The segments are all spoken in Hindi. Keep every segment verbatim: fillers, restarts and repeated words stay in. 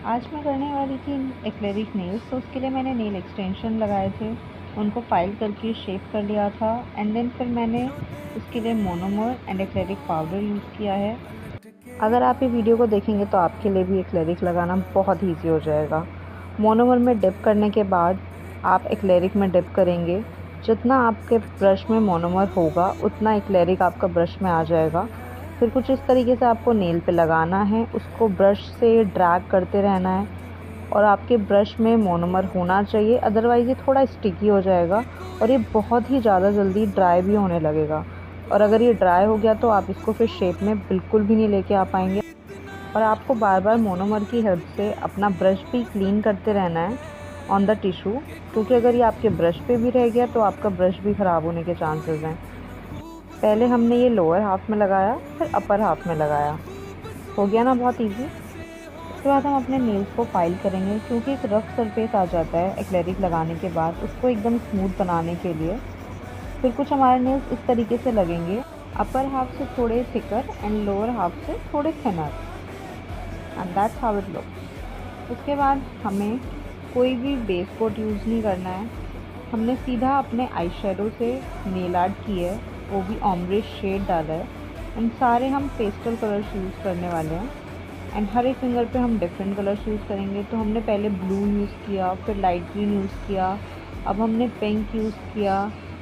आज मैं करने वाली थी एक्रेलिक नेल्स, तो उसके लिए मैंने नेल एक्सटेंशन लगाए थे, उनको फाइल करके शेप कर लिया था एंड देन फिर मैंने उसके लिए monomer and acrylic powder use किया है। अगर आप ये वीडियो को देखेंगे तो आपके लिए भी एक्रेलिक लगाना बहुत ईजी हो जाएगा। मोनोमर में डिप करने के बाद आप एक्रेलिक में डिप करेंगे। जितना आपके ब्रश में मोनोमर होगा उतना एक्रेलिक आपका ब्रश में आ जाएगा। फिर कुछ इस तरीके से आपको नेल पे लगाना है, उसको ब्रश से ड्रैग करते रहना है और आपके ब्रश में मोनोमर होना चाहिए, अदरवाइज़ ये थोड़ा स्टिकी हो जाएगा और ये बहुत ही ज़्यादा जल्दी ड्राई भी होने लगेगा। और अगर ये ड्राई हो गया तो आप इसको फिर शेप में बिल्कुल भी नहीं लेके आ पाएंगे। और आपको बार बार मोनोमर की हेल्प से अपना ब्रश भी क्लीन करते रहना है ऑन द टिश्यू, क्योंकि अगर ये आपके ब्रश पे भी रह गया तो आपका ब्रश भी ख़राब होने के चांसेस हैं। पहले हमने ये लोअर हाफ में लगाया, फिर अपर हाफ में लगाया। हो गया ना बहुत ईजी। उसके बाद हम अपने नेल्स को फाइल करेंगे, क्योंकि एक रफ़ सरफेस आ जाता है एक्रेलिक लगाने के बाद, उसको एकदम स्मूथ बनाने के लिए। फिर कुछ हमारे नेल्स इस तरीके से लगेंगे, अपर हाफ से थोड़े थिकर एंड लोअर हाफ से थोड़े thinner, and that's how it looks. उसके बाद हमें कोई भी बेस कोट यूज़ नहीं करना है, हमने सीधा अपने आई शेडो से नेल आर्ट की है, वो भी ऑम्ब्रे शेड डाला है एंड सारे हम पेस्टल कलर्स यूज़ करने वाले हैं एंड हर एक फिंगर पे हम डिफरेंट कलर्स यूज़ करेंगे। तो हमने पहले ब्लू यूज़ किया, फिर लाइट ग्रीन यूज़ किया, अब हमने पिंक यूज़ किया।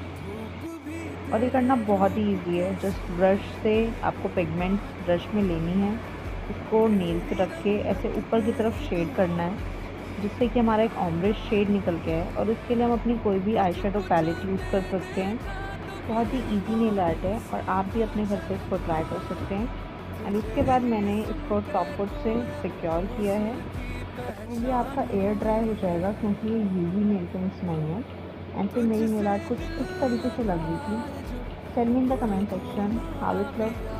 और ये करना बहुत ही ईजी है, जस्ट ब्रश से आपको पिगमेंट्स ब्रश में लेनी है, इसको नेल पे रख के ऐसे ऊपर की तरफ शेड करना है, जिससे कि हमारा एक ऑम्ब्रे शेड निकल के आए। और इसके लिए हम अपनी कोई भी आई शेडो पैलेट यूज़ कर सकते हैं। बहुत ही ईजी नेल आर्ट है और आप भी अपने घर पे इसको ट्राई कर सकते हैं। एंड उसके बाद मैंने इसको टॉप कोट से सिक्योर किया है। ये आपका एयर ड्राई हो जाएगा, क्योंकि ये यूवी नेल पेंट्स नहीं है। एंड फिर मेरी नेल आर्ट कुछ इस तरीके से लग रही थी। Tell me in the comment section how it looks.